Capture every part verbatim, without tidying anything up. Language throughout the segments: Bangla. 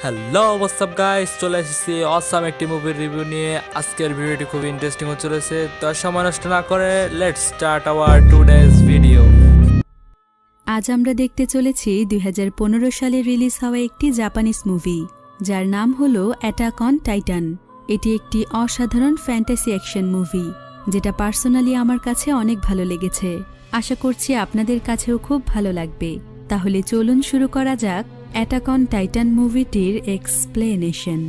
হ্যালো হোয়াটসঅ্যাপ গাইস, চলে এসেছি অসাম একটি মুভির রিভিউ নিয়ে। আজকের ভিডিওটি খুব ইন্টারেস্টিং হতে চলেছে, তো আর সময় নষ্ট না করে let's start our today's video. আজ আমরা দেখতে চলেছি দুই হাজার পনেরো সালে রিলিজ হওয়া একটি জাপানিজ মুভি, যার নাম হলো অ্যাটাক অন টাইটান। এটি একটি অসাধারণ ফ্যান্টাসি অ্যাকশন মুভি, যেটা পার্সোনালি আমার কাছে অনেক ভালো লেগেছে। আশা করছি আপনাদের কাছেও খুব ভালো লাগবে। তাহলে চলুন শুরু করা যাক অ্যাটাক অন টাইটান মুভিটির এক্সপ্লেনেশন।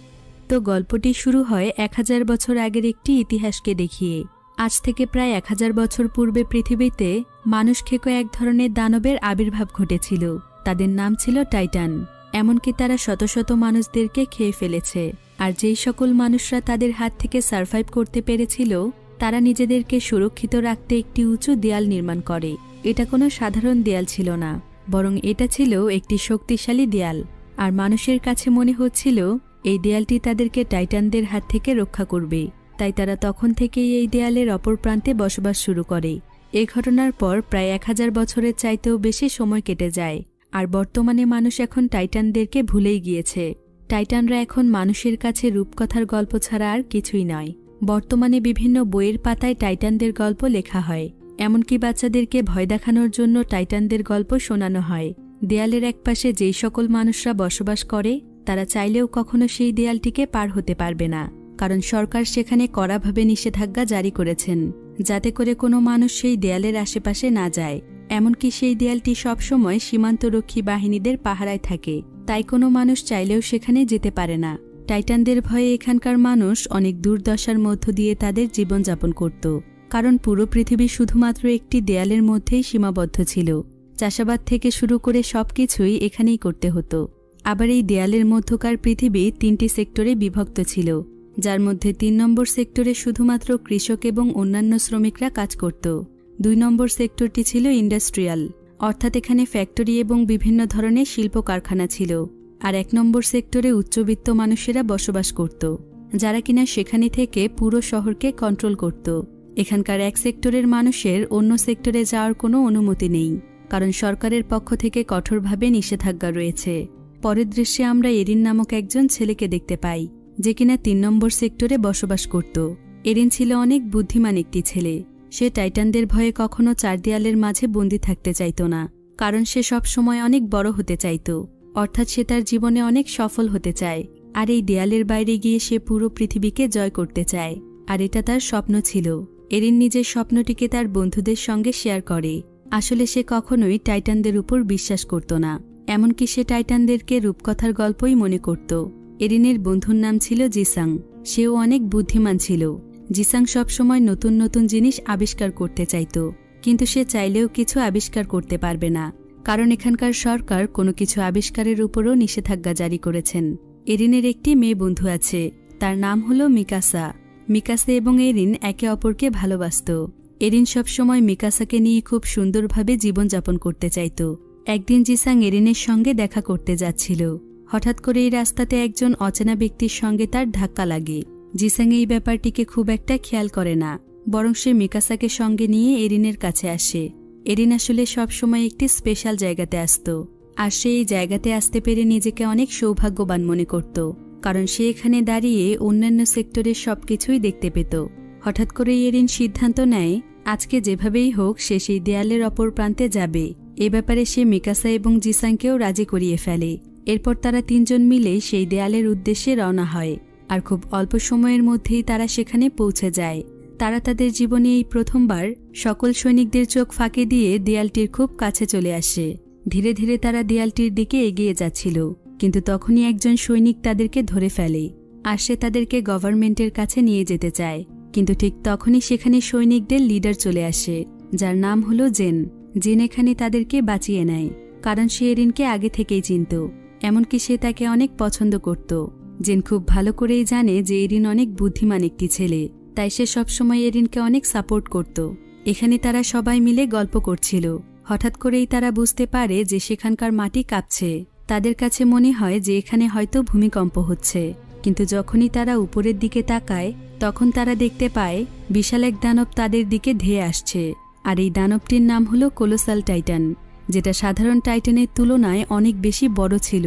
তো গল্পটি শুরু হয় এক হাজার বছর আগের একটি ইতিহাসকে দেখিয়ে। আজ থেকে প্রায় এক হাজার বছর পূর্বে পৃথিবীতে মানুষ খেকো এক ধরনের দানবের আবির্ভাব ঘটেছিল। তাদের নাম ছিল টাইটান। এমনকি তারা শত শত মানুষদেরকে খেয়ে ফেলেছে। আর যেই সকল মানুষরা তাদের হাত থেকে সারভাইভ করতে পেরেছিল, তারা নিজেদেরকে সুরক্ষিত রাখতে একটি উঁচু দেয়াল নির্মাণ করে। এটা কোনো সাধারণ দেয়াল ছিল না, বরং এটা ছিল একটি শক্তিশালী দেয়াল। আর মানুষের কাছে মনে হচ্ছিল এই দেয়ালটি তাদেরকে টাইটানদের হাত থেকে রক্ষা করবে। তাই তারা তখন থেকেই এই দেয়ালের অপর প্রান্তে বসবাস শুরু করে। এই ঘটনার পর প্রায় এক হাজার বছরের চাইতেও বেশি সময় কেটে যায়। আর বর্তমানে মানুষ এখন টাইটানদেরকে ভুলেই গিয়েছে। টাইটানরা এখন মানুষের কাছে রূপকথার গল্প ছাড়া আর কিছুই নয়। বর্তমানে বিভিন্ন বইয়ের পাতায় টাইটানদের গল্প লেখা হয়। এমনকি বাচ্চাদেরকে ভয় দেখানোর জন্য টাইটানদের গল্প শোনানো হয়। দেয়ালের একপাশে যেই সকল মানুষরা বসবাস করে, তারা চাইলেও কখনো সেই দেয়ালটিকে পার হতে পারবে না, কারণ সরকার সেখানে কড়াভাবে নিষেধাজ্ঞা জারি করেছেন, যাতে করে কোনো মানুষ সেই দেয়ালের আশেপাশে না যায়। এমনকি সেই দেয়ালটি সবসময় সীমান্তরক্ষী বাহিনীদের পাহারায় থাকে, তাই কোনো মানুষ চাইলেও সেখানে যেতে পারে না। টাইটানদের ভয়ে এখানকার মানুষ অনেক দুর্দশার মধ্য দিয়ে তাদের জীবনযাপন করত, কারণ পুরো পৃথিবী শুধুমাত্র একটি দেয়ালের মধ্যেই সীমাবদ্ধ ছিল। চাষাবাদ থেকে শুরু করে সবকিছুই এখানেই করতে হতো। আবার এই দেয়ালের মধ্যকার পৃথিবী তিনটি সেক্টরে বিভক্ত ছিল, যার মধ্যে তিন নম্বর সেক্টরে শুধুমাত্র কৃষক এবং অন্যান্য শ্রমিকরা কাজ করত। দুই নম্বর সেক্টরটি ছিল ইন্ডাস্ট্রিয়াল, অর্থাৎ এখানে ফ্যাক্টরি এবং বিভিন্ন ধরনের শিল্প কারখানা ছিল। আর এক নম্বর সেক্টরে উচ্চবিত্ত মানুষেরা বসবাস করত, যারা কিনা সেখানে থেকে পুরো শহরকে কন্ট্রোল করত। এখানকার এক সেক্টরের মানুষের অন্য সেক্টরে যাওয়ার কোনো অনুমতি নেই, কারণ সরকারের পক্ষ থেকে কঠোরভাবে নিষেধাজ্ঞা রয়েছে। পরের দৃশ্যে আমরা এরিন নামক একজন ছেলেকে দেখতে পাই, যে কিনা তিন নম্বর সেক্টরে বসবাস করত। এরিন ছিল অনেক বুদ্ধিমান একটি ছেলে। সে টাইটানদের ভয়ে কখনো চার দেয়ালের মাঝে বন্দী থাকতে চাইত না, কারণ সে সব সময় অনেক বড় হতে চাইত, অর্থাৎ সে তার জীবনে অনেক সফল হতে চায়। আর এই দেয়ালের বাইরে গিয়ে সে পুরো পৃথিবীকে জয় করতে চায়। আর এটা তার স্বপ্ন ছিল। এরিন নিজের স্বপ্নটিকে তার বন্ধুদের সঙ্গে শেয়ার করে। আসলে সে কখনোই টাইটানদের উপর বিশ্বাস করত না, এমনকি সে টাইটানদেরকে রূপকথার গল্পই মনে করত। এরিনের বন্ধুর নাম ছিল জিসাং। সেও অনেক বুদ্ধিমান ছিল। জিসাং সবসময় নতুন নতুন জিনিস আবিষ্কার করতে চাইত, কিন্তু সে চাইলেও কিছু আবিষ্কার করতে পারবে না, কারণ এখানকার সরকার কোনো কিছু আবিষ্কারের উপরও নিষেধাজ্ঞা জারি করেছেন। এরিনের একটি মেয়ে বন্ধু আছে, তার নাম হলো মিকাসা। মিকাসা এবং এরিন একে অপরকে ভালোবাসত। এরিন সবসময় মিকাসাকে নিয়ে খুব সুন্দরভাবে জীবনযাপন করতে চাইত। একদিন জিসাং এরিনের সঙ্গে দেখা করতে যাচ্ছিল। হঠাৎ করে এই রাস্তাতে একজন অচেনা ব্যক্তির সঙ্গে তার ধাক্কা লাগে। জিসাং এই ব্যাপারটিকে খুব একটা খেয়াল করে না, বরং সে মিকাসাকে সঙ্গে নিয়ে এরিনের কাছে আসে। এরিন আসলে সবসময় একটি স্পেশাল জায়গাতে আসত, আর সে এই জায়গাতে আসতে পেরে নিজেকে অনেক সৌভাগ্যবান মনে করত, কারণ সে এখানে দাঁড়িয়ে অন্যান্য সেক্টরের সবকিছুই দেখতে পেত। হঠাৎ করে এরিন সিদ্ধান্ত নেয় আজকে যেভাবেই হোক সে সেই দেয়ালের অপর প্রান্তে যাবে। এ ব্যাপারে সে মিকাসা এবং জিসাংকেও রাজি করিয়ে ফেলে। এরপর তারা তিনজন মিলে সেই দেয়ালের উদ্দেশ্যে রওনা হয়, আর খুব অল্প সময়ের মধ্যেই তারা সেখানে পৌঁছে যায়। তারা তাদের জীবনে এই প্রথমবার সকল সৈনিকদের চোখ ফাঁকি দিয়ে দেয়ালটির খুব কাছে চলে আসে। ধীরে ধীরে তারা দেয়ালটির দিকে এগিয়ে যাচ্ছিল, কিন্তু তখনই একজন সৈনিক তাদেরকে ধরে ফেলে। আর সে তাদেরকে গভর্নমেন্টের কাছে নিয়ে যেতে চায়, কিন্তু ঠিক তখনই সেখানে সৈনিকদের লিডার চলে আসে, যার নাম হলো জেন। জেন এখানে তাদেরকে বাঁচিয়ে নেয়, কারণ সে এরিনকে আগে থেকেই চিনত, এমনকি সে তাকে অনেক পছন্দ করত। জেন খুব ভালো করেই জানে যে এরিন অনেক বুদ্ধিমান একটি ছেলে, তাই সে সবসময় এরিনকে অনেক সাপোর্ট করত। এখানে তারা সবাই মিলে গল্প করছিল। হঠাৎ করেই তারা বুঝতে পারে যে সেখানকার মাটি কাঁপছে। তাদের কাছে মনে হয় যে এখানে হয়তো ভূমিকম্প হচ্ছে, কিন্তু যখনই তারা উপরের দিকে তাকায়, তখন তারা দেখতে পায় বিশাল এক দানব তাদের দিকে ধেয়ে আসছে। আর এই দানবটির নাম হলো কোলোসাল টাইটান, যেটা সাধারণ টাইটানের তুলনায় অনেক বেশি বড় ছিল।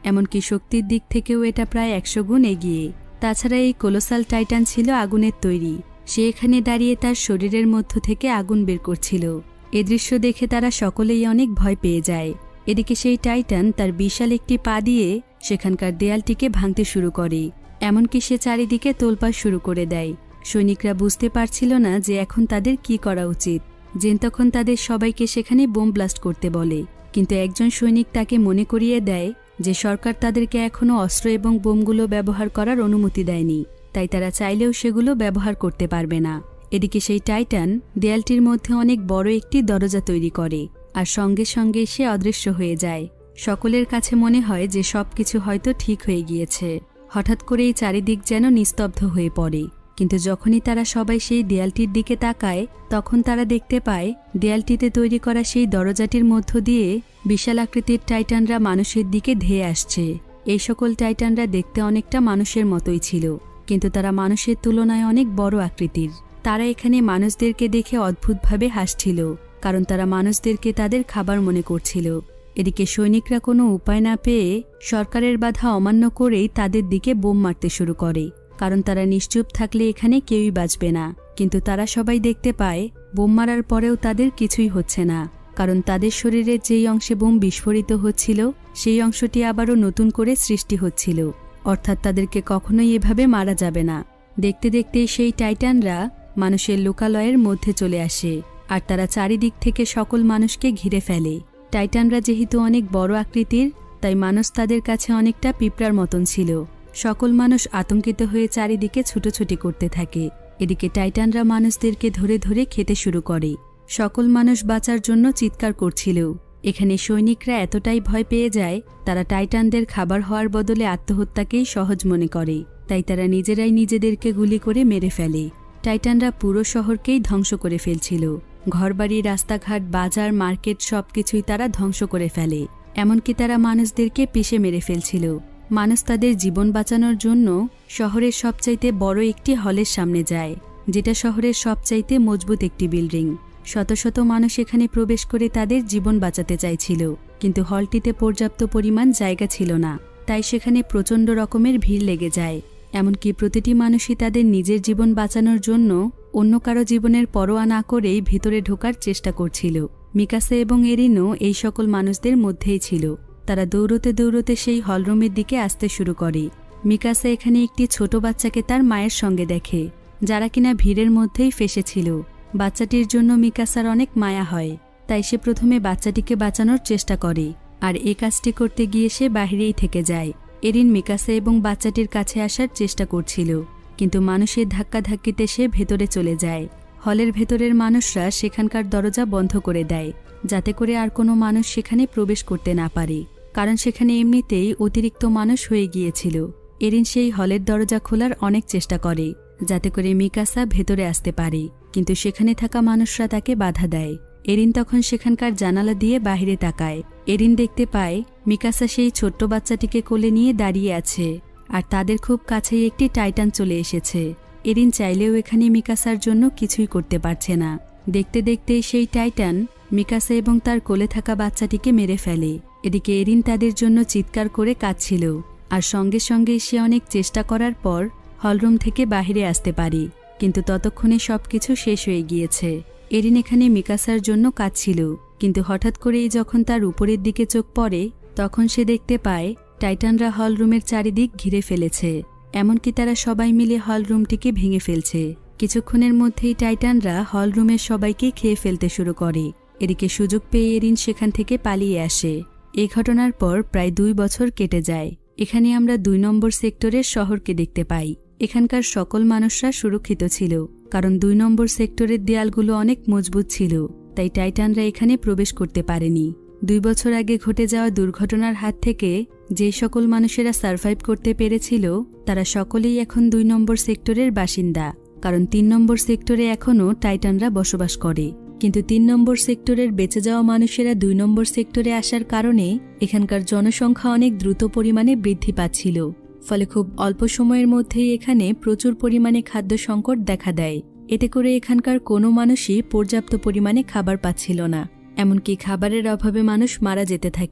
এমনকি শক্তির দিক থেকেও এটা প্রায় একশো গুণ এগিয়ে। তাছাড়া এই কোলোসাল টাইটান ছিল আগুনের তৈরি। সে এখানে দাঁড়িয়ে তার শরীরের মধ্য থেকে আগুন বের করছিল। এ দৃশ্য দেখে তারা সকলেই অনেক ভয় পেয়ে যায়। এদিকে সেই টাইটান তার বিশাল একটি পা দিয়ে সেখানকার দেয়ালটিকে ভাঙতে শুরু করে, এমনকি সে চারিদিকে তোলপাড় শুরু করে দেয়। সৈনিকরা বুঝতে পারছিল না যে এখন তাদের কি করা উচিত। জেন তখন তাদের সবাইকে সেখানে বোম ব্লাস্ট করতে বলে, কিন্তু একজন সৈনিক তাকে মনে করিয়ে দেয় যে সরকার তাদেরকে এখনও অস্ত্র এবং বোমগুলো ব্যবহার করার অনুমতি দেয়নি, তাই তারা চাইলেও সেগুলো ব্যবহার করতে পারবে না। এদিকে সেই টাইটান দেয়ালটির মধ্যে অনেক বড় একটি দরজা তৈরি করে, আর সঙ্গে সঙ্গে সে অদৃশ্য হয়ে যায়। সকলের কাছে মনে হয় যে সবকিছু হয়তো ঠিক হয়ে গিয়েছে। হঠাৎ করেই চারিদিক যেন নিস্তব্ধ হয়ে পড়ে, কিন্তু যখনই তারা সবাই সেই দেয়ালটির দিকে তাকায় তখন তারা দেখতে পায় দেয়ালটিতে তৈরি করা সেই দরজাটির মধ্য দিয়ে বিশাল আকৃতির টাইটানরা মানুষের দিকে ধেয়ে আসছে। এই সকল টাইটানরা দেখতে অনেকটা মানুষের মতোই ছিল, কিন্তু তারা মানুষের তুলনায় অনেক বড় আকৃতির। তারা এখানে মানুষদেরকে দেখে অদ্ভুতভাবে হাসছিল, কারণ তারা মানুষদেরকে তাদের খাবার মনে করছিল। এদিকে সৈনিকরা কোনো উপায় না পেয়ে সরকারের বাধা অমান্য করেই তাদের দিকে বোম মারতে শুরু করে, কারণ তারা নিশ্চুপ থাকলে এখানে কেউই বাঁচবে না। কিন্তু তারা সবাই দেখতে পায় বোম মারার পরেও তাদের কিছুই হচ্ছে না, কারণ তাদের শরীরের যেই অংশে বোম বিস্ফোরিত হচ্ছিল সেই অংশটি আবারও নতুন করে সৃষ্টি হচ্ছিল, অর্থাৎ তাদেরকে কখনোই এভাবে মারা যাবে না। দেখতে দেখতে সেই টাইটানরা মানুষের লোকালয়ের মধ্যে চলে আসে, আর তারা চারিদিক থেকে সকল মানুষকে ঘিরে ফেলে। টাইটানরা যেহেতু অনেক বড় আকৃতির, তাই মানুষ তাদের কাছে অনেকটা পিঁপড়ার মতন ছিল। সকল মানুষ আতঙ্কিত হয়ে চারিদিকে ছুটোছুটি করতে থাকে। এদিকে টাইটানরা মানুষদেরকে ধরে ধরে খেতে শুরু করে। সকল মানুষ বাঁচার জন্য চিৎকার করছিল। এখানে সৈনিকরা এতটাই ভয় পেয়ে যায়, তারা টাইটানদের খাবার হওয়ার বদলে আত্মহত্যাকেই সহজ মনে করে, তাই তারা নিজেরাই নিজেদেরকে গুলি করে মেরে ফেলে। টাইটানরা পুরো শহরকেই ধ্বংস করে ফেলছিল। ঘরবাড়ি, রাস্তাঘাট, বাজার, মার্কেট সবকিছুই তারা ধ্বংস করে ফেলে। এমনকি তারা মানুষদেরকে পিষে মেরে ফেলছিল। মানুষ তাদের জীবন বাঁচানোর জন্য শহরের সবচাইতে বড় একটি হলের সামনে যায়, যেটা শহরের সবচাইতে মজবুত একটি বিল্ডিং। শত শত মানুষ এখানে প্রবেশ করে তাদের জীবন বাঁচাতে চাইছিল, কিন্তু হলটিতে পর্যাপ্ত পরিমাণ জায়গা ছিল না, তাই সেখানে প্রচণ্ড রকমের ভিড় লেগে যায়। এমনকি প্রতিটি মানুষই তাদের নিজের জীবন বাঁচানোর জন্য অন্য কারো জীবনের পরোয়া না করেই ভেতরে ঢোকার চেষ্টা করছিল। মিকাসা এবং এরিনও এই সকল মানুষদের মধ্যেই ছিল। তারা দৌড়তে দৌড়তে সেই হলরুমের দিকে আসতে শুরু করে। মিকাসা এখানে একটি ছোট বাচ্চাকে তার মায়ের সঙ্গে দেখে, যারা কিনা ভিড়ের মধ্যেই ফেসেছিল। বাচ্চাটির জন্য মিকাসার অনেক মায়া হয়, তাই সে প্রথমে বাচ্চাটিকে বাঁচানোর চেষ্টা করে, আর এই কাজটি করতে গিয়ে সে বাহিরেই থেকে যায়। এরিন মিকাসা এবং বাচ্চাটির কাছে আসার চেষ্টা করছিল, কিন্তু মানুষের ধাক্কাধাক্কিতে সে ভেতরে চলে যায়। হলের ভেতরের মানুষরা সেখানকার দরজা বন্ধ করে দেয়, যাতে করে আর কোনো মানুষ সেখানে প্রবেশ করতে না পারে, কারণ সেখানে এমনিতেই অতিরিক্ত মানুষ হয়ে গিয়েছিল। এরিন সেই হলের দরজা খোলার অনেক চেষ্টা করে, যাতে করে মিকাসা ভেতরে আসতে পারে, কিন্তু সেখানে থাকা মানুষরা তাকে বাধা দেয়। এরিন তখন সেখানকার জানালা দিয়ে বাহিরে তাকায়। এরিন দেখতে পায় মিকাসা সেই ছোট্ট বাচ্চাটিকে কোলে নিয়ে দাঁড়িয়ে আছে, আর তাদের খুব কাছেই একটি টাইটান চলে এসেছে। এরিন চাইলেও এখানে মিকাসার জন্য কিছুই করতে পারছে না। দেখতে দেখতে সেই টাইটান মিকাসা এবং তার কোলে থাকা বাচ্চাটিকে মেরে ফেলে। এদিকে এরিন তাদের জন্য চিৎকার করে কাঁদছিল, আর সঙ্গে সঙ্গে সে অনেক চেষ্টা করার পর হলরুম থেকে বাহিরে আসতে পারে, কিন্তু ততক্ষণে সবকিছু শেষ হয়ে গিয়েছে। এরিন এখানে মিকাসার জন্য কাঁদছিল, কিন্তু হঠাৎ করেই যখন তার উপরের দিকে চোখ পড়ে তখন সে দেখতে পায় টাইটানরা হলরুমের চারিদিক ঘিরে ফেলেছে। এমনকি তারা সবাই মিলে হলরুমটিকে ভেঙে ফেলছে। কিছুক্ষণের মধ্যেই টাইটানরা হলরুমের সবাইকে খেয়ে ফেলতে শুরু করে। এদিকে সুযোগ পেয়ে এরিন সেখান থেকে পালিয়ে আসে। এই ঘটনার পর প্রায় দুই বছর কেটে যায়। এখানে আমরা দুই নম্বর সেক্টরের শহরকে দেখতে পাই। এখানকার সকল মানুষরা সুরক্ষিত ছিল, কারণ দুই নম্বর সেক্টরের দেয়ালগুলো অনেক মজবুত ছিল, তাই টাইটানরা এখানে প্রবেশ করতে পারেনি। দুই বছর আগে ঘটে যাওয়া দুর্ঘটনার হাত থেকে যে সকল মানুষেরা সার্ভাইভ করতে পেরেছিল তারা সকলেই এখন দুই নম্বর সেক্টরের বাসিন্দা, কারণ তিন নম্বর সেক্টরে এখনও টাইটানরা বসবাস করে। কিন্তু তিন নম্বর সেক্টরের বেঁচে যাওয়া মানুষেরা দুই নম্বর সেক্টরে আসার কারণে এখানকার জনসংখ্যা অনেক দ্রুত পরিমাণে বৃদ্ধি পাচ্ছিল, ফলে খুব অল্প সময়ের মধ্যেই এখানে প্রচুর পরিমাণে খাদ্য সংকট দেখা দেয়। এতে করে এখানকার কোনো মানুষই পর্যাপ্ত পরিমাণে খাবার পাচ্ছিল না, এমনকি খাবারের অভাবে মানুষ মারা যেতে থাকে।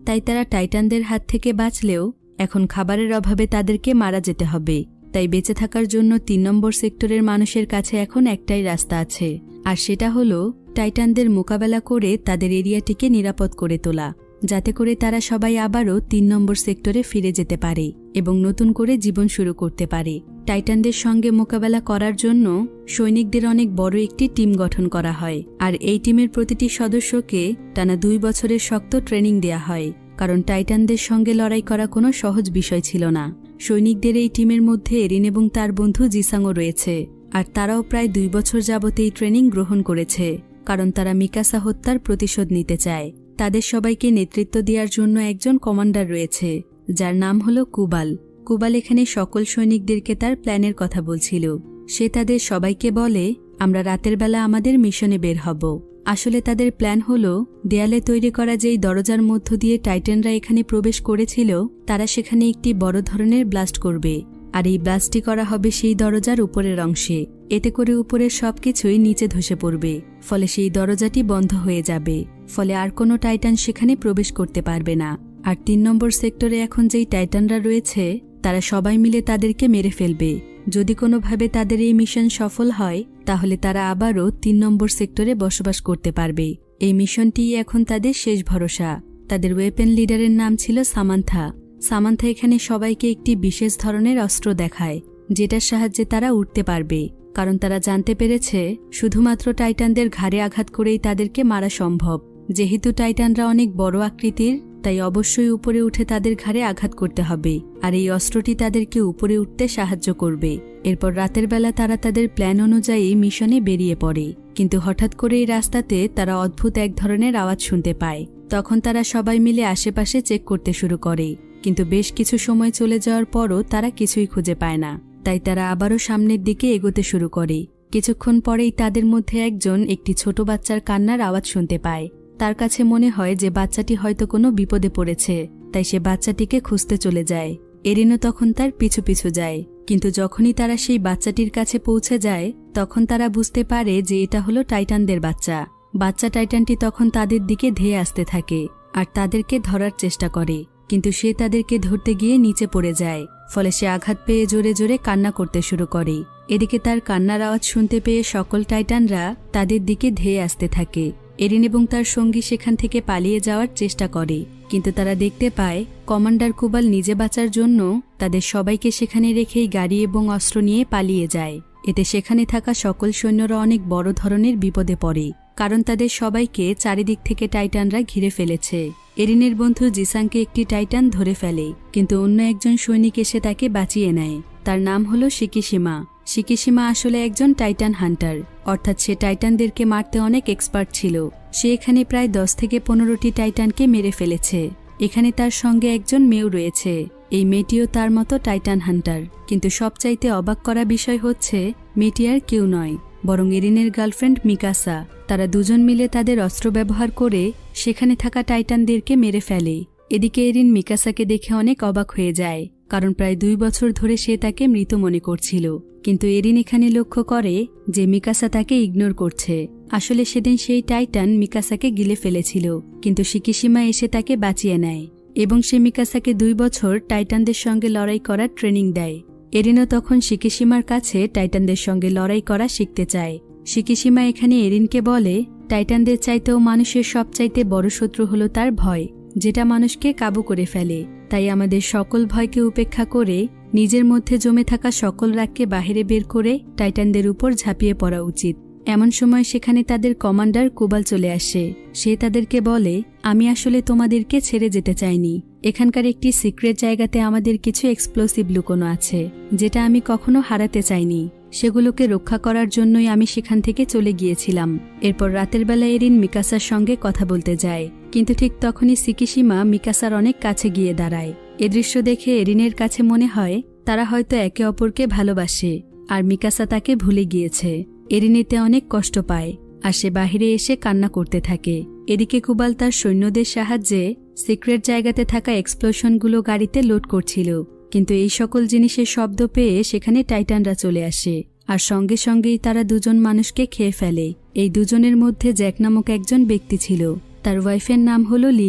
তাই তারা টাইটানদের হাত থেকে বাঁচলেও এখন খাবারের অভাবে তাদেরকে মারা যেতে হবে। তাই বেঁচে থাকার জন্য তিন নম্বর সেক্টরের মানুষের কাছে এখন একটাই রাস্তা আছে, আর সেটা হলো টাইটানদের মোকাবেলা করে তাদের এরিয়াটিকে নিরাপদ করে তোলা, যাতে করে তারা সবাই আবারও তিন নম্বর সেক্টরে ফিরে যেতে পারে এবং নতুন করে জীবন শুরু করতে পারে। টাইটানদের সঙ্গে মোকাবেলা করার জন্য সৈনিকদের অনেক বড় একটি টিম গঠন করা হয়, আর এই টিমের প্রতিটি সদস্যকে টানা দুই বছরের শক্ত ট্রেনিং দেয়া হয়, কারণ টাইটানদের সঙ্গে লড়াই করা কোনো সহজ বিষয় ছিল না। সৈনিকদের এই টিমের মধ্যে এরিন এবং তার বন্ধু জিসাংও রয়েছে, আর তারাও প্রায় দুই বছর যাবত এই ট্রেনিং গ্রহণ করেছে, কারণ তারা মিকাসা হত্যার প্রতিশোধ নিতে চায়। তাদের সবাইকে নেতৃত্ব দেওয়ার জন্য একজন কমান্ডার রয়েছে, যার নাম হলো কুবাল। কুবাল এখানে সকল সৈনিকদেরকে তার প্ল্যানের কথা বলছিল। সে তাদের সবাইকে বলে, আমরা রাতের বেলা আমাদের মিশনে বের হব। আসলে তাদের প্ল্যান হলো দেয়ালে তৈরি করা যেই দরজার মধ্য দিয়ে টাইটানরা এখানে প্রবেশ করেছিল, তারা সেখানে একটি বড় ধরনের ব্লাস্ট করবে, আর এই ব্লাস্টটি করা হবে সেই দরজার উপরের অংশে। এতে করে উপরের সবকিছুই নিচে ধসে পড়বে, ফলে সেই দরজাটি বন্ধ হয়ে যাবে, ফলে আর কোনো টাইটান সেখানে প্রবেশ করতে পারবে না। আর তিন নম্বর সেক্টরে এখন যেই টাইটানরা রয়েছে তারা সবাই মিলে তাদেরকে মেরে ফেলবে। যদি কোনোভাবে তাদের এই মিশন সফল হয় তাহলে তারা আবারও তিন নম্বর সেক্টরে বসবাস করতে পারবে। এই মিশনটিই এখন তাদের শেষ ভরসা। তাদের ওয়েপেন লিডারের নাম ছিল সামান্থা। সামান্থা এখানে সবাইকে একটি বিশেষ ধরনের অস্ত্র দেখায়, যেটার সাহায্যে তারা উঠতে পারবে, কারণ তারা জানতে পেরেছে শুধুমাত্র টাইটানদের ঘাড়ে আঘাত করেই তাদেরকে মারা সম্ভব। যেহেতু টাইটানরা অনেক বড় আকৃতির, তাই অবশ্যই উপরে উঠে তাদের ঘাড়ে আঘাত করতে হবে, আর এই অস্ত্রটি তাদেরকে উপরে উঠতে সাহায্য করবে। এরপর রাতের বেলা তারা তাদের প্ল্যান অনুযায়ী মিশনে বেরিয়ে পড়ে, কিন্তু হঠাৎ করে এই রাস্তাতে তারা অদ্ভুত এক ধরনের আওয়াজ শুনতে পায়। তখন তারা সবাই মিলে আশেপাশে চেক করতে শুরু করে, কিন্তু বেশ কিছু সময় চলে যাওয়ার পরও তারা কিছুই খুঁজে পায় না। তাই তারা আবারও সামনের দিকে এগোতে শুরু করে। কিছুক্ষণ পরেই তাদের মধ্যে একজন একটি ছোট বাচ্চার কান্নার আওয়াজ শুনতে পায়। তার কাছে মনে হয় যে বাচ্চাটি হয়তো কোনো বিপদে পড়েছে, তাই সে বাচ্চাটিকে খুঁজতে চলে যায়। এরিনও তখন তার পিছু পিছু যায়, কিন্তু যখনই তারা সেই বাচ্চাটির কাছে পৌঁছে যায় তখন তারা বুঝতে পারে যে এটা হলো টাইটানদের বাচ্চা। বাচ্চা টাইটানটি তখন তাদের দিকে ধেয়ে আসতে থাকে আর তাদেরকে ধরার চেষ্টা করে, কিন্তু সে তাদেরকে ধরতে গিয়ে নিচে পড়ে যায়, ফলে সে আঘাত পেয়ে জোরে জোরে কান্না করতে শুরু করে। এদিকে তার কান্নার আওয়াজ শুনতে পেয়ে সকল টাইটানরা তাদের দিকে ধেয়ে আসতে থাকে। এরিন এবং তার সঙ্গী সেখান থেকে পালিয়ে যাওয়ার চেষ্টা করে, কিন্তু তারা দেখতে পায় কমান্ডার কুবাল নিজে বাঁচার জন্য তাদের সবাইকে সেখানে রেখেই গাড়ি এবং অস্ত্র নিয়ে পালিয়ে যায়। এতে সেখানে থাকা সকল সৈন্যরা অনেক বড় ধরনের বিপদে পড়ে, কারণ তাদের সবাইকে চারিদিক থেকে টাইটানরা ঘিরে ফেলেছে। এরিনের বন্ধু জিসাংকে একটি টাইটান ধরে ফেলে, কিন্তু অন্য একজন সৈনিক এসে তাকে বাঁচিয়ে নেয়। তার নাম হলো শিকিশিমা। শিকিশিমা আসলে একজন টাইটান হান্টার, অর্থাৎ সে টাইটানদেরকে মারতে অনেক এক্সপার্ট ছিল। সে এখানে প্রায় দশ থেকে পনেরোটি টাইটানকে মেরে ফেলেছে। এখানে তার সঙ্গে একজন মেয়েও রয়েছে। এই মেয়েটিও তার মতো টাইটান হান্টার, কিন্তু সবচাইতে অবাক করা বিষয় হচ্ছে মেয়েটি আর কেউ নয়, বরং এরিনের গার্লফ্রেন্ড মিকাসা। তারা দুজন মিলে তাদের অস্ত্র ব্যবহার করে সেখানে থাকা টাইটানদেরকে মেরে ফেলে। এদিকে এরিন মিকাসাকে দেখে অনেক অবাক হয়ে যায়, কারণ প্রায় দুই বছর ধরে সে তাকে মৃত মনে করছিল। কিন্তু এরিন এখানে লক্ষ্য করে যে মিকাসা তাকে ইগনোর করছে। আসলে সেদিন সেই টাইটান মিকাসাকে গিলে ফেলেছিল, কিন্তু শিকিশিমা এসে তাকে বাঁচিয়ে নেয় এবং সে মিকাসাকে দুই বছর টাইটানদের সঙ্গে লড়াই করার ট্রেনিং দেয়। এরিনও তখন শিকিশিমার কাছে টাইটানদের সঙ্গে লড়াই করা শিখতে চায়। শিকিশিমা এখানে এরিনকে বলে টাইটানদের চাইতেও মানুষের সবচাইতে বড় শত্রু হলো তার ভয়, যেটা মানুষকে কাবু করে ফেলে। তাই আমাদের সকল ভয়কে উপেক্ষা করে নিজের মধ্যে জমে থাকা সকল রাগকে বাহিরে বের করে টাইটানদের উপর ঝাঁপিয়ে পড়া উচিত। এমন সময় সেখানে তাদের কমান্ডার কুবাল চলে আসে। সে তাদেরকে বলে, আমি আসলে তোমাদেরকে ছেড়ে যেতে চাইনি। এখানকার একটি সিক্রেট জায়গাতে আমাদের কিছু এক্সপ্লোসিভ লুকোনো আছে, যেটা আমি কখনো হারাতে চাইনি। সেগুলোকে রক্ষা করার জন্যই আমি সেখান থেকে চলে গিয়েছিলাম। এরপর রাতের বেলা এরিন মিকাসার সঙ্গে কথা বলতে যায়, কিন্তু ঠিক তখনই শিকিশিমা মিকাসার অনেক কাছে গিয়ে দাঁড়ায়। এ দৃশ্য দেখে এরিনের কাছে মনে হয় তারা হয়তো একে অপরকে ভালোবাসে, আর মিকাসা তাকে ভুলে গিয়েছে। এরিন এতে অনেক কষ্ট পায়, আর সে বাহিরে এসে কান্না করতে থাকে। এদিকে কুবাল তার সৈন্যদের সাহায্যে সিক্রেট জায়গাতে থাকা এক্সপ্লোশনগুলো গাড়িতে লোড করছিল, কিন্তু এই সকল জিনিসের শব্দ পেয়ে সেখানে টাইটানরা চলে আসে, আর সঙ্গে সঙ্গেই তারা দুজন মানুষকে খেয়ে ফেলে। এই দুজনের মধ্যে জ্যাক নামক একজন ব্যক্তি ছিল, তার ওয়াইফের নাম হলো লিলি।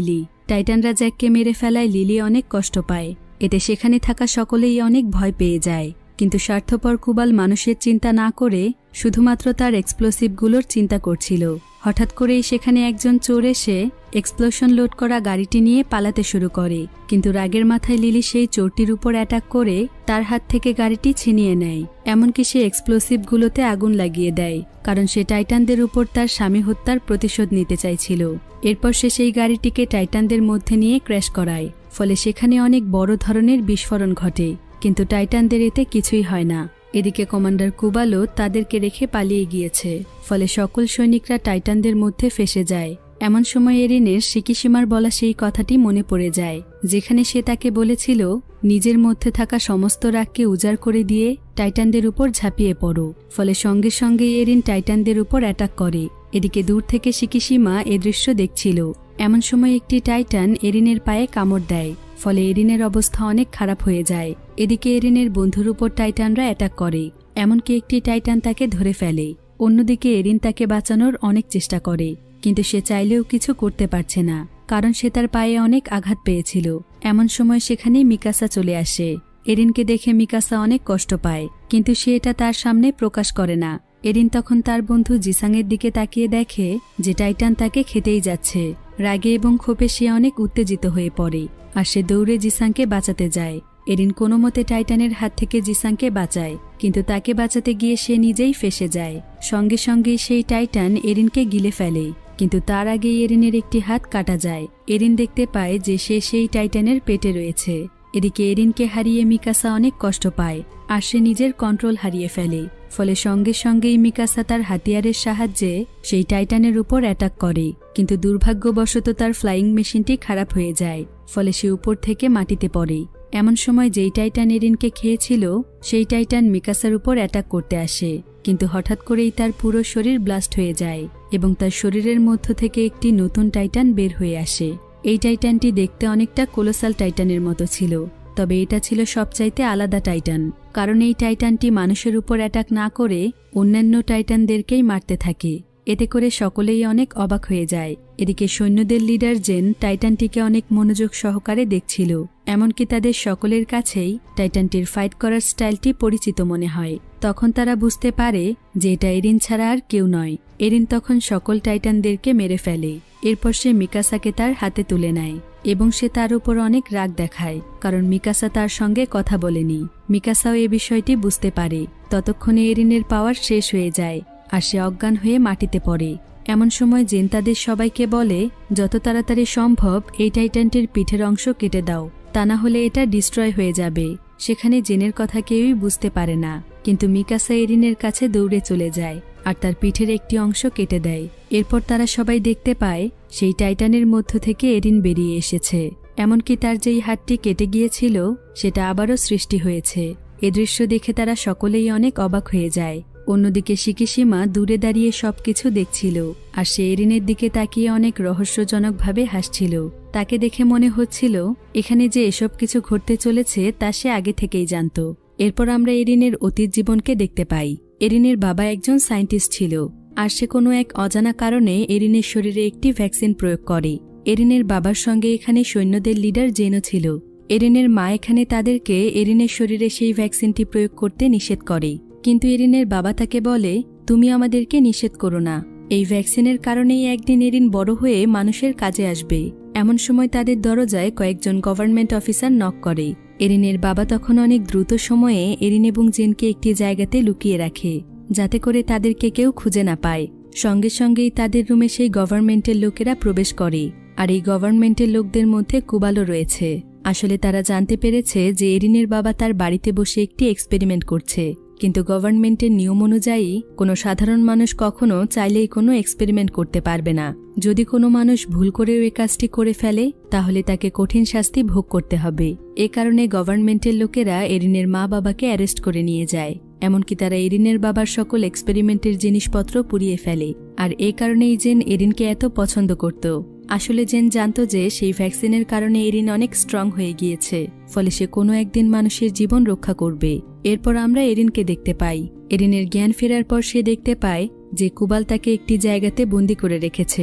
টাইটানরা জ্যাককে মেরে ফেলায় লিলি অনেক কষ্ট পায়। এতে সেখানে থাকা সকলেই অনেক ভয় পেয়ে যায়। কিন্তু স্বার্থপর কুবাল মানুষের চিন্তা না করে শুধুমাত্র তার এক্সপ্লোসিভগুলোর চিন্তা করছিল। হঠাৎ করেই সেখানে একজন চোর এসে এক্সপ্লোশন লোড করা গাড়িটি নিয়ে পালাতে শুরু করে। কিন্তু রাগের মাথায় লিলি সেই চোরটির উপর অ্যাটাক করে তার হাত থেকে গাড়িটি ছিনিয়ে নেয়। এমনকি সে এক্সপ্লোসিভগুলোতে আগুন লাগিয়ে দেয়, কারণ সে টাইটানদের উপর তার স্বামী হত্যার প্রতিশোধ নিতে চাইছিল। এরপর সে সেই গাড়িটিকে টাইটানদের মধ্যে নিয়ে ক্র্যাশ করায়, ফলে সেখানে অনেক বড় ধরনের বিস্ফোরণ ঘটে। কিন্তু টাইটানদের এতে কিছুই হয় না। এদিকে কমান্ডার কুবালও তাদেরকে রেখে পালিয়ে গিয়েছে, ফলে সকল সৈনিকরা টাইটানদের মধ্যে ফেসে যায়। এমন সময় এরিনের শিকিশিমার বলা সেই কথাটি মনে পড়ে যায়, যেখানে সে তাকে বলেছিল নিজের মধ্যে থাকা সমস্ত রাগকে উজাড় করে দিয়ে টাইটানদের উপর ঝাঁপিয়ে পড়ো। ফলে সঙ্গে সঙ্গে এরিন টাইটানদের উপর অ্যাটাক করে। এদিকে দূর থেকে শিকিশিমা এ দৃশ্য দেখছিল। এমন সময় একটি টাইটান এরিনের পায়ে কামড় দেয়, ফলে এরিনের অবস্থা অনেক খারাপ হয়ে যায়। এদিকে এরিনের বন্ধুর উপর টাইটানরা অ্যাটাক করে, এমনকি একটি টাইটান তাকে ধরে ফেলে। অন্যদিকে এরিন তাকে বাঁচানোর অনেক চেষ্টা করে, কিন্তু সে চাইলেও কিছু করতে পারছে না, কারণ সে তার পায়ে অনেক আঘাত পেয়েছিল। এমন সময় সেখানে মিকাসা চলে আসে। এরিনকে দেখে মিকাসা অনেক কষ্ট পায়, কিন্তু সে এটা তার সামনে প্রকাশ করে না। এরিন তখন তার বন্ধু জিসাংয়ের দিকে তাকিয়ে দেখে যে টাইটান তাকে খেতেই যাচ্ছে। রাগে এবং ক্ষোভে সে অনেক উত্তেজিত হয়ে পড়ে, আর সে দৌড়ে জিসাংকে বাঁচাতে যায়। এরিন কোনো মতে টাইটানের হাত থেকে জিসাংকে বাঁচায়, কিন্তু তাকে বাঁচাতে গিয়ে সে নিজেই ফেসে যায়। সঙ্গে সঙ্গে সেই টাইটান এরিনকে গিলে ফেলে, কিন্তু তার আগেই এরিনের একটি হাত কাটা যায়। এরিন দেখতে পায় যে সে সেই টাইটানের পেটে রয়েছে। এদিকে এরিনকে হারিয়ে মিকাসা অনেক কষ্ট পায়, আর সে নিজের কন্ট্রোল হারিয়ে ফেলে। ফলে সঙ্গে সঙ্গেই মিকাসা তার হাতিয়ারের সাহায্যে সেই টাইটানের উপর অ্যাটাক করে, কিন্তু দুর্ভাগ্যবশত তার ফ্লাইং মেশিনটি খারাপ হয়ে যায়। ফলে সে উপর থেকে মাটিতে পড়ে। এমন সময় যেই টাইটান এরিনকে খেয়েছিল সেই টাইটান মিকাসার উপর অ্যাটাক করতে আসে, কিন্তু হঠাৎ করেই তার পুরো শরীর ব্লাস্ট হয়ে যায় এবং তার শরীরের মধ্য থেকে একটি নতুন টাইটান বের হয়ে আসে। এই টাইটানটি দেখতে অনেকটা কোলোসাল টাইটানের মতো ছিল, তবে এটা ছিল সবচাইতে আলাদা টাইটান, কারণ এই টাইটানটি মানুষের উপর অ্যাটাক না করে অন্যান্য টাইটানদেরকেই মারতে থাকে। এতে করে সকলেই অনেক অবাক হয়ে যায়। এদিকে সৈন্যদের লিডার জেন টাইটানটিকে অনেক মনোযোগ সহকারে দেখছিল, এমনকি তাদের সকলের কাছেই টাইটানটির ফাইট করার স্টাইলটি পরিচিত মনে হয়। তখন তারা বুঝতে পারে যে এটা এরিন ছাড়া আর কেউ নয়। এরিন তখন সকল টাইটানদেরকে মেরে ফেলে। এরপর সে মিকাসাকে তার হাতে তুলে নেয় এবং সে তার উপর অনেক রাগ দেখায়, কারণ মিকাসা তার সঙ্গে কথা বলেনি। মিকাসাও এ বিষয়টি বুঝতে পারে। ততক্ষণে এরিনের পাওয়ার শেষ হয়ে যায়, আর সে অজ্ঞান হয়ে মাটিতে পড়ে। এমন সময় জেন তাদের সবাইকে বলে যত তাড়াতাড়ি সম্ভব এই টাইটানটির পিঠের অংশ কেটে দাও, তা না হলে এটা ডিস্ট্রয় হয়ে যাবে। সেখানে জেনের কথা কেউই বুঝতে পারে না, কিন্তু মিকাসা এরিনের কাছে দৌড়ে চলে যায় আর তার পিঠের একটি অংশ কেটে দেয়। এরপর তারা সবাই দেখতে পায় সেই টাইটানের মধ্য থেকে এরিন বেরিয়ে এসেছে, এমনকি তার যেই হাতটি কেটে গিয়েছিল সেটা আবারও সৃষ্টি হয়েছে। এ দৃশ্য দেখে তারা সকলেই অনেক অবাক হয়ে যায়। অন্যদিকে শিকিশিমা দূরে দাঁড়িয়ে সবকিছু দেখছিল, আর সে এরিনের দিকে তাকিয়ে অনেক রহস্যজনকভাবে হাসছিল। তাকে দেখে মনে হচ্ছিল এখানে যে এসব কিছু ঘটতে চলেছে তা সে আগে থেকেই জানত। এরপর আমরা এরিনের অতীত জীবনকে দেখতে পাই। এরিনের বাবা একজন সায়েন্টিস্ট ছিল, আর সে কোনো এক অজানা কারণে এরিনের শরীরে একটি ভ্যাকসিন প্রয়োগ করে। এরিনের বাবার সঙ্গে এখানে সৈন্যদের লিডার জেনও ছিল। এরিনের মা এখানে তাদেরকে এরিনের শরীরে সেই ভ্যাকসিনটি প্রয়োগ করতে নিষেধ করে, কিন্তু এরিনের বাবা তাকে বলে তুমি আমাদেরকে নিষেধ করো না, এই ভ্যাকসিনের কারণেই একদিন এরিন বড় হয়ে মানুষের কাজে আসবে। এমন সময় তাদের দরজায় কয়েকজন গভর্নমেন্ট অফিসার নক করে। এরিনের বাবা তখন অনেক দ্রুত সময়ে এরিন এবং জেনকে একটি জায়গাতে লুকিয়ে রাখে, যাতে করে তাদেরকে কেউ খুঁজে না পায়। সঙ্গে সঙ্গেই তাদের রুমে সেই গভর্নমেন্টের লোকেরা প্রবেশ করে, আর এই গভর্নমেন্টের লোকদের মধ্যে কুবালও রয়েছে। আসলে তারা জানতে পেরেছে যে এরিনের বাবা তার বাড়িতে বসে একটি এক্সপেরিমেন্ট করছে, কিন্তু গভর্নমেন্টের নিয়ম অনুযায়ী কোনো সাধারণ মানুষ কখনো চাইলেই কোনো এক্সপেরিমেন্ট করতে পারবে না। যদি কোনো মানুষ ভুল করেও এই কাজটি করে ফেলে তাহলে তাকে কঠিন শাস্তি ভোগ করতে হবে। এ কারণে গভর্নমেন্টের লোকেরা এরিনের মা বাবাকে অ্যারেস্ট করে নিয়ে যায়, এমনকি তারা এরিনের বাবার সকল এক্সপেরিমেন্টের জিনিসপত্র পুড়িয়ে ফেলে। আর এ কারণেই জেন এরিনকে এত পছন্দ করত। আসলে জেন জানত যে সেই ভ্যাকসিনের কারণে এরিন অনেক স্ট্রং হয়ে গিয়েছে, ফলে সে কোনো একদিন মানুষের জীবন রক্ষা করবে। এরপর আমরা এরিনকে দেখতে পাই। এরিনের জ্ঞান ফেরার পর সে দেখতে পায় যে কুবাল তাকে একটি জায়গাতে বন্দি করে রেখেছে।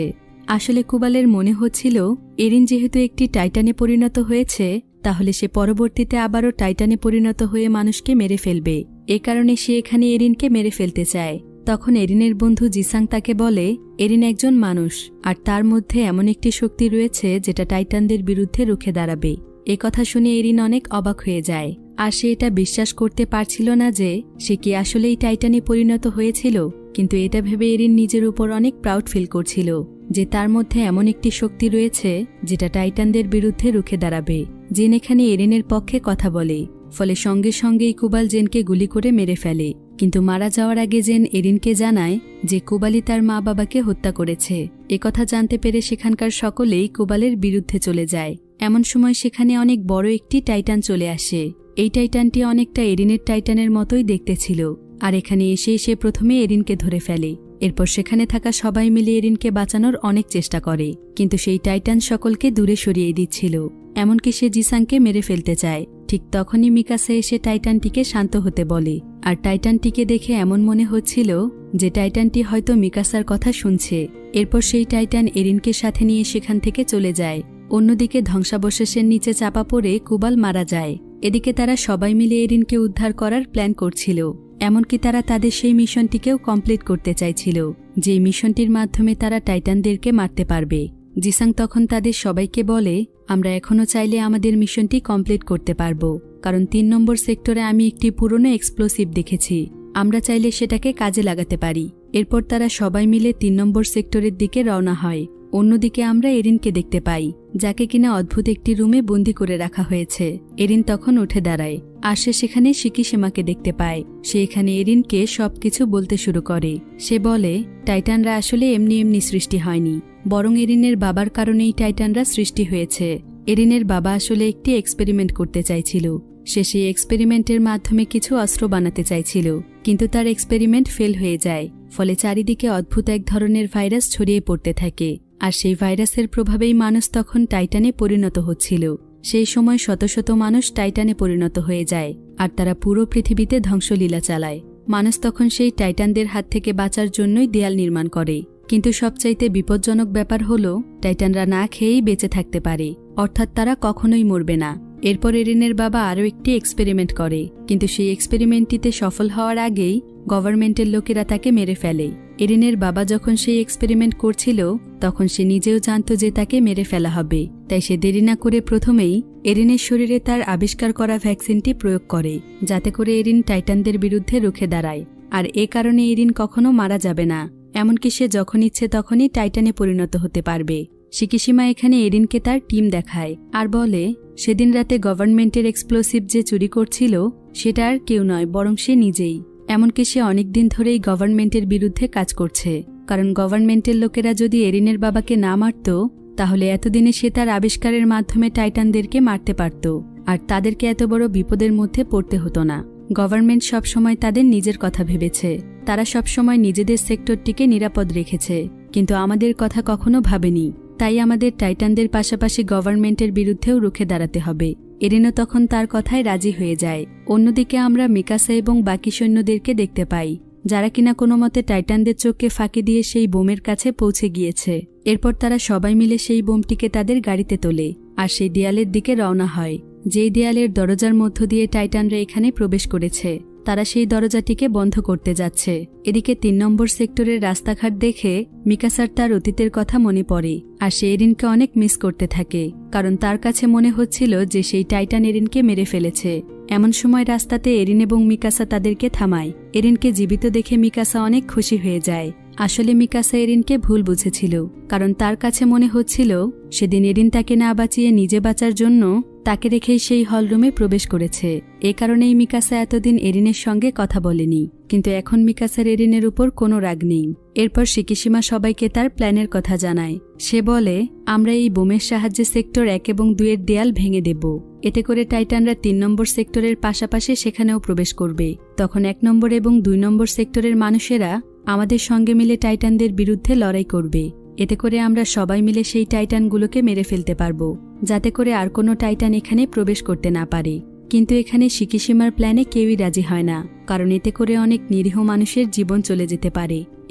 আসলে কুবালের মনে হচ্ছিল এরিন যেহেতু একটি টাইটানে পরিণত হয়েছে তাহলে সে পরবর্তীতে আবারও টাইটানে পরিণত হয়ে মানুষকে মেরে ফেলবে। এ কারণে সে এখানে এরিনকে মেরে ফেলতে চায়। তখন এরিনের বন্ধু জিসাং তাকে বলে এরিন একজন মানুষ আর তার মধ্যে এমন একটি শক্তি রয়েছে যেটা টাইটানদের বিরুদ্ধে রুখে দাঁড়াবে। এ কথা শুনে এরিন অনেক অবাক হয়ে যায় আর সে এটা বিশ্বাস করতে পারছিল না যে সে কি আসলেই টাইটানে পরিণত হয়েছিল। কিন্তু এটা ভেবে এরিন নিজের উপর অনেক প্রাউড ফিল করছিল যে তার মধ্যে এমন একটি শক্তি রয়েছে যেটা টাইটানদের বিরুদ্ধে রুখে দাঁড়াবে। জেন এখানে এরিনের পক্ষে কথা বলে, ফলে সঙ্গে সঙ্গেই কুবাল জেনকে গুলি করে মেরে ফেলে। কিন্তু মারা যাওয়ার আগে জেন এরিনকে জানায় যে কুবালই তার মা বাবাকে হত্যা করেছে। একথা জানতে পেরে সেখানকার সকলেই কুবালের বিরুদ্ধে চলে যায়। এমন সময় সেখানে অনেক বড় একটি টাইটান চলে আসে। এই টাইটানটি অনেকটা এরিনের টাইটানের মতোই দেখতে ছিল আর এখানে এসে সে প্রথমে এরিনকে ধরে ফেলে। এরপর সেখানে থাকা সবাই মিলে এরিনকে বাঁচানোর অনেক চেষ্টা করে, কিন্তু সেই টাইটান সকলকে দূরে সরিয়ে দিচ্ছিল। এমনকি সে জিসাংকে মেরে ফেলতে চায়। ঠিক তখনই মিকাসা এসে টাইটানটিকে শান্ত হতে বলে আর টাইটানটিকে দেখে এমন মনে হচ্ছিল যে টাইটানটি হয়তো মিকাসার কথা শুনছে। এরপর সেই টাইটান এরিনকে সাথে নিয়ে সেখান থেকে চলে যায়। অন্যদিকে ধ্বংসাবশেষের নিচে চাপা পড়ে কুবাল মারা যায়। এদিকে তারা সবাই মিলে এরিনকে উদ্ধার করার প্ল্যান করছিল। এমনকি তারা তাদের সেই মিশনটিকেও কমপ্লিট করতে চাইছিল, যে মিশনটির মাধ্যমে তারা টাইটানদেরকে মারতে পারবে। জিসাং তখন তাদের সবাইকে বলে আমরা এখনও চাইলে আমাদের মিশনটি কমপ্লিট করতে পারবো, কারণ তিন নম্বর সেক্টরে আমি একটি পুরনো এক্সপ্লোসিভ দেখেছি, আমরা চাইলে সেটাকে কাজে লাগাতে পারি। এরপর তারা সবাই মিলে তিন নম্বর সেক্টরের দিকে রওনা হয়। অন্যদিকে আমরা এরিনকে দেখতে পাই, যাকে কিনা অদ্ভুত একটি রুমে বন্দি করে রাখা হয়েছে। এরিন তখন উঠে দাঁড়ায় আর সে সেখানে শিকিসীমাকে দেখতে পায়। সে এখানে এরিনকে সবকিছু বলতে শুরু করে। সে বলে টাইটানরা আসলে এমনি এমনি সৃষ্টি হয়নি, বরং এরিনের বাবার কারণেই টাইটানরা সৃষ্টি হয়েছে। এরিনের বাবা আসলে একটি এক্সপেরিমেন্ট করতে চাইছিল। সে সেই এক্সপেরিমেন্টের মাধ্যমে কিছু অস্ত্র বানাতে চাইছিল, কিন্তু তার এক্সপেরিমেন্ট ফেল হয়ে যায়। ফলে চারিদিকে অদ্ভুত এক ধরনের ভাইরাস ছড়িয়ে পড়তে থাকে আর সেই ভাইরাসের প্রভাবেই মানুষ তখন টাইটানে পরিণত হচ্ছিল। সেই সময় শত শত মানুষ টাইটানে পরিণত হয়ে যায় আর তারা পুরো পৃথিবীতে ধ্বংসলীলা চালায়। মানুষ তখন সেই টাইটানদের হাত থেকে বাঁচার জন্যই দেয়াল নির্মাণ করে। কিন্তু সবচাইতে বিপজ্জনক ব্যাপার হলো টাইটানরা না খেয়েই বেঁচে থাকতে পারে, অর্থাৎ তারা কখনোই মরবে না। এরপর এরিনের বাবা আরও একটি এক্সপেরিমেন্ট করে, কিন্তু সেই এক্সপেরিমেন্টটিতে সফল হওয়ার আগেই গভর্নমেন্টের লোকেরা তাকে মেরে ফেলে। এরিনের বাবা যখন সেই এক্সপেরিমেন্ট করছিল তখন সে নিজেও জানত যে তাকে মেরে ফেলা হবে, তাই সে দেরি না করে প্রথমেই এরিনের শরীরে তার আবিষ্কার করা ভ্যাকসিনটি প্রয়োগ করে, যাতে করে এরিন টাইটানদের বিরুদ্ধে রুখে দাঁড়ায়। আর এ কারণে এরিন কখনো মারা যাবে না, এমনকি সে যখন ইচ্ছে তখনই টাইটানে পরিণত হতে পারবে। শিকিসীমা এখানে এরিনকে তার টিম দেখায় আর বলে সেদিন রাতে গভর্নমেন্টের এক্সপ্লোসিভ যে চুরি করছিল সেটা আর কেউ নয়, বরং সে নিজেই। এমনকি সে অনেকদিন ধরেই গভর্নমেন্টের বিরুদ্ধে কাজ করছে, কারণ গভর্নমেন্টের লোকেরা যদি এরিনের বাবাকে না মারত তাহলে এতদিনে সে তার আবিষ্কারের মাধ্যমে টাইটানদেরকে মারতে পারত আর তাদেরকে এত বড় বিপদের মধ্যে পড়তে হতো না। গভর্নমেন্ট সবসময় তাদের নিজের কথা ভেবেছে, তারা সবসময় নিজেদের সেক্টরটিকে নিরাপদ রেখেছে, কিন্তু আমাদের কথা কখনো ভাবেনি। তাই আমাদের টাইটানদের পাশাপাশি গভর্নমেন্টের বিরুদ্ধেও রুখে দাঁড়াতে হবে। এরিনও তখন তার কথায় রাজি হয়ে যায়। অন্যদিকে আমরা মিকাসা এবং বাকি সৈন্যদেরকে দেখতে পাই, যারা কিনা কোনো মতে টাইটানদের চোখকে ফাঁকি দিয়ে সেই বোমের কাছে পৌঁছে গিয়েছে। এরপর তারা সবাই মিলে সেই বোমটিকে তাদের গাড়িতে তোলে আর সেই দেয়ালের দিকে রওনা হয়, যেই দেয়ালের দরজার মধ্য দিয়ে টাইটানরা এখানে প্রবেশ করেছে। তারা সেই দরজাটিকে বন্ধ করতে যাচ্ছে। এদিকে তিন নম্বর সেক্টরের রাস্তাঘাট দেখে মিকাসার তার অতীতের কথা মনে পড়ে আর সে এরিনকে অনেক মিস করতে থাকে, কারণ তার কাছে মনে হচ্ছিল যে সেই টাইটান এরিনকে মেরে ফেলেছে। এমন সময় রাস্তাতে এরিন এবং মিকাসা তাদেরকে থামায়। এরিনকে জীবিত দেখে মিকাসা অনেক খুশি হয়ে যায়। আসলে মিকাসা এরিনকে ভুল বুঝেছিল, কারণ তার কাছে মনে হচ্ছিল সেদিন এরিন তাকে না বাঁচিয়ে নিজে বাঁচার জন্য তাকে রেখেই সেই হলরুমে প্রবেশ করেছে। এ কারণেই মিকাসা এতদিন এরিনের সঙ্গে কথা বলেনি, কিন্তু এখন মিকাসার এরিনের উপর কোনো রাগ নেই। এরপর শিকিসীমা সবাইকে তার প্ল্যানের কথা জানায়। সে বলে আমরা এই বোমের সাহায্যে সেক্টর এক এবং দুইয়ের দেয়াল ভেঙে দেব, এতে করে টাইটানরা তিন নম্বর সেক্টরের পাশাপাশি সেখানেও প্রবেশ করবে। তখন এক নম্বর এবং দুই নম্বর সেক্টরের মানুষেরা আমাদের সঙ্গে মিলে টাইটানদের বিরুদ্ধে লড়াই করবে। এতে করে আমরা সবাই মিলে সেই টাইটানগুলোকে মেরে ফেলতে পারবো, যাতে করে আর কোনো টাইটান এখানে প্রবেশ করতে না পারে। কিন্তু এখানে শিকিসীমার প্ল্যানে কেউই রাজি হয় না, কারণ এতে করে অনেক নিরীহ মানুষের জীবন চলে যেতে পারে।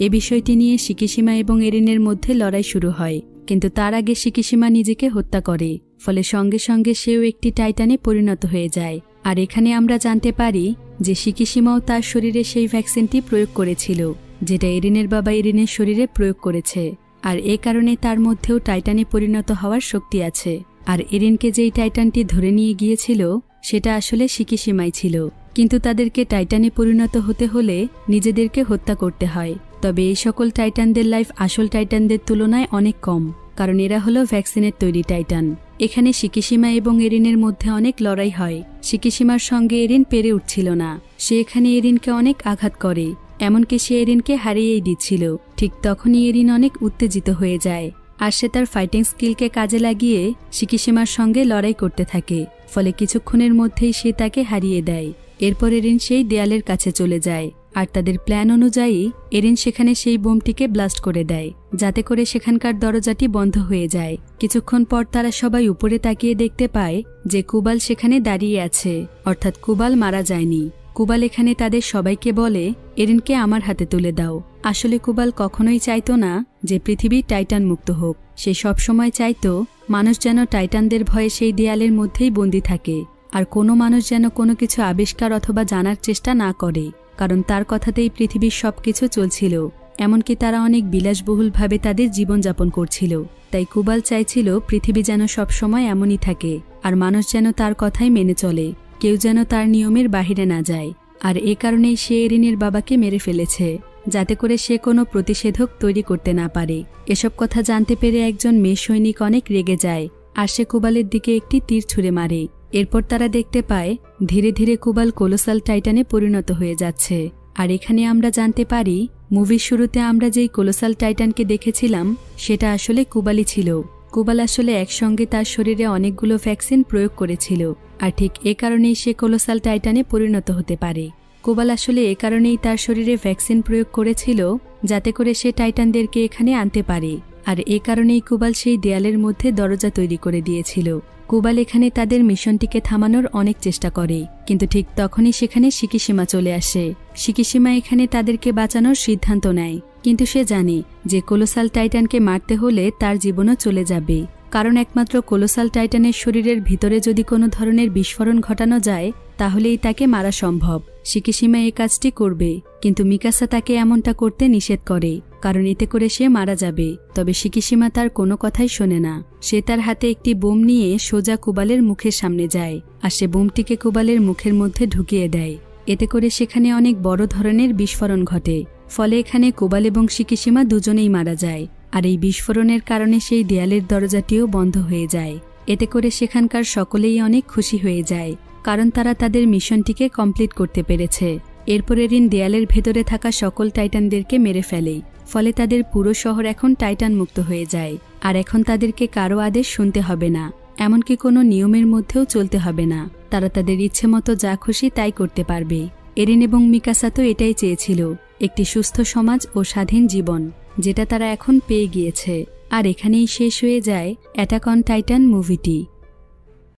এ বিষয়টি নিয়ে শিকিশিমা এবং এরিনের মধ্যে লড়াই শুরু হয়, কিন্তু তার আগে শিকিশিমা নিজেকে হত্যা করে, ফলে সঙ্গে সঙ্গে সেও একটি টাইটানে পরিণত হয়ে যায়। আর এখানে আমরা জানতে পারি যে শিকিশিমাও তার শরীরে সেই ভ্যাকসিনটি প্রয়োগ করেছিল, যেটা এরিনের বাবা এরিনের শরীরে প্রয়োগ করেছে। আর এ কারণে তার মধ্যেও টাইটানে পরিণত হওয়ার শক্তি আছে। আর এরিনকে যেই টাইটানটি ধরে নিয়ে গিয়েছিল সেটা আসলে শিকিশিমাই ছিল, কিন্তু তাদেরকে টাইটানে পরিণত হতে হলে নিজেদেরকে হত্যা করতে হয়। তবে এই সকল টাইটানদের লাইফ আসল টাইটানদের তুলনায় অনেক কম, কারণ এরা হলো ভ্যাকসিনের তৈরি টাইটান। এখানে শিকিশিমা এবং এরিনের মধ্যে অনেক লড়াই হয়। শিকিশিমার সঙ্গে এরিন পেরে উঠছিল না, সে এখানে এরিনকে অনেক আঘাত করে, এমনকি সে এরিনকে হারিয়েই দিচ্ছিল। ঠিক তখনই এরিন অনেক উত্তেজিত হয়ে যায়, আর সে তার ফাইটিং স্কিলকে কাজে লাগিয়ে শিকিশিমার সঙ্গে লড়াই করতে থাকে, ফলে কিছুক্ষণের মধ্যেই সে তাকে হারিয়ে দেয়। এরপর এরিন সেই দেয়ালের কাছে চলে যায়, আর তাদের প্ল্যান অনুযায়ী এরিন সেখানে সেই বোমটিকে ব্লাস্ট করে দেয়, যাতে করে সেখানকার দরজাটি বন্ধ হয়ে যায়। কিছুক্ষণ পর তারা সবাই উপরে তাকিয়ে দেখতে পায় যে কুবাল সেখানে দাঁড়িয়ে আছে, অর্থাৎ কুবাল মারা যায়নি। কুবাল এখানে তাদের সবাইকে বলে, এরিনকে আমার হাতে তুলে দাও। আসলে কুবাল কখনোই চাইতো না যে পৃথিবী টাইটান মুক্ত হোক, সে সবসময় চাইতো মানুষ যেন টাইটানদের ভয়ে সেই দেয়ালের মধ্যেই বন্দী থাকে, আর কোনো মানুষ যেন কোনো কিছু আবিষ্কার অথবা জানার চেষ্টা না করে, কারণ তার কথাতেই পৃথিবীর সবকিছু চলছিল। এমনকি তারা অনেক বিলাসবহুলভাবে তাদের জীবনযাপন করছিল। তাই কুবাল চাইছিল পৃথিবী যেন সবসময় এমনই থাকে, আর মানুষ যেন তার কথাই মেনে চলে, কেউ যেন তার নিয়মের বাহিরে না যায়। আর এ কারণেই সে এরিনের বাবাকে মেরে ফেলেছে, যাতে করে সে কোনো প্রতিষেধক তৈরি করতে না পারে। এসব কথা জানতে পেরে একজন মেয়ে সৈনিক অনেক রেগে যায়, আর সে কুবালের দিকে একটি তীর ছুঁড়ে মারে। এরপর তারা দেখতে পায় ধীরে ধীরে কুবাল কোলোসাল টাইটানে পরিণত হয়ে যাচ্ছে। আর এখানে আমরা জানতে পারি মুভির শুরুতে আমরা যেই কোলোসাল টাইটানকে দেখেছিলাম সেটা আসলে কুবালই ছিল। কুবাল আসলে একসঙ্গে তার শরীরে অনেকগুলো ভ্যাকসিন প্রয়োগ করেছিল, আর ঠিক এ কারণেই সে কোলোসাল টাইটানে পরিণত হতে পারে। কুবাল আসলে এ কারণেই তার শরীরে ভ্যাকসিন প্রয়োগ করেছিল, যাতে করে সে টাইটানদেরকে এখানে আনতে পারে। আর এ কারণেই কুবাল সেই দেয়ালের মধ্যে দরজা তৈরি করে দিয়েছিল। কুবাল এখানে তাদের মিশনটিকে থামানোর অনেক চেষ্টা করে, কিন্তু ঠিক তখনই সেখানে শিকিশিমা চলে আসে। শিকিশিমা এখানে তাদেরকে বাঁচানোর সিদ্ধান্ত নেয়, কিন্তু সে জানে যে কোলোসাল টাইটানকে মারতে হলে তার জীবনও চলে যাবে, কারণ একমাত্র কোলোসাল টাইটানের শরীরের ভিতরে যদি কোনো ধরনের বিস্ফোরণ ঘটানো যায় তাহলেই তাকে মারা সম্ভব। শিকিশিমা এই কাজটি করবে, কিন্তু মিকাসা তাকে এমনটা করতে নিষেধ করে, কারণ এতে করে সে মারা যাবে। তবে শিকিশিমা তার কোনো কথাই শোনে না। সে তার হাতে একটি বোম নিয়ে সোজা কুবালের মুখের সামনে যায়, আর সে বোমটিকে কুবালের মুখের মধ্যে ঢুকিয়ে দেয়। এতে করে সেখানে অনেক বড় ধরনের বিস্ফোরণ ঘটে, ফলে এখানে কুবাল এবং শিকিশিমা দুজনেই মারা যায়। আর এই বিস্ফোরণের কারণে সেই দেয়ালের দরজাটিও বন্ধ হয়ে যায়। এতে করে সেখানকার সকলেই অনেক খুশি হয়ে যায়, কারণ তারা তাদের মিশনটিকে কমপ্লিট করতে পেরেছে। এরপর এরিন দেয়ালের ভেতরে থাকা সকল টাইটানদেরকে মেরে ফেলে, ফলে তাদের পুরো শহর এখন টাইটান মুক্ত হয়ে যায়। আর এখন তাদেরকে কারো আদেশ শুনতে হবে না, এমনকি কোনো নিয়মের মধ্যেও চলতে হবে না। তারা তাদের ইচ্ছে মতো যা খুশি তাই করতে পারবে। এরিন এবং মিকাসা তো এটাই চেয়েছিল, একটি সুস্থ সমাজ ও স্বাধীন জীবন, যেটা তারা এখন পেয়ে গিয়েছে। আর এখানেই শেষ হয়ে যায় অ্যাটাক অন টাইটান মুভিটি।